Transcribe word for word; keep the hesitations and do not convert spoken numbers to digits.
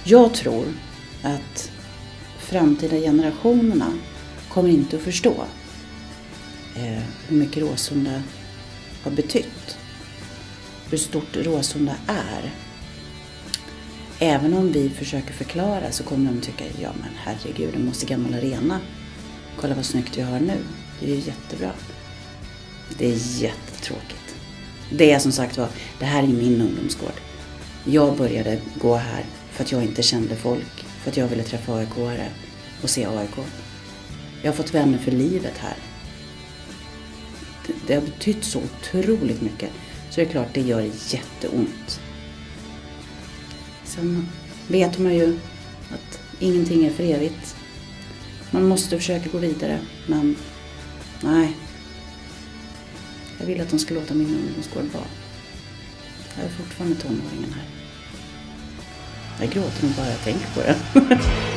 Jag tror att framtida generationerna kommer inte att förstå eh, hur mycket Råsunda har betytt. Hur stort Råsunda är. Även om vi försöker förklara så kommer de tycka, ja men herregud, det måste gammal arena. Kolla vad snyggt vi har nu. Det är ju jättebra. Det är jättetråkigt. Det är som sagt var, det här är min ungdomsgård. Jag började gå här för att jag inte kände folk. För att jag ville träffa A I K-are och se A I K. Jag har fått vänner för livet här. Det, det har betytt så otroligt mycket. Så det är klart, det gör jätteont. Sen vet man ju att ingenting är för evigt. Man måste försöka gå vidare, men nej. Jag vill att de ska låta min ungdomsgård vara. Jag är fortfarande tonåringen här. Jag gråter nog bara jag tänker på det.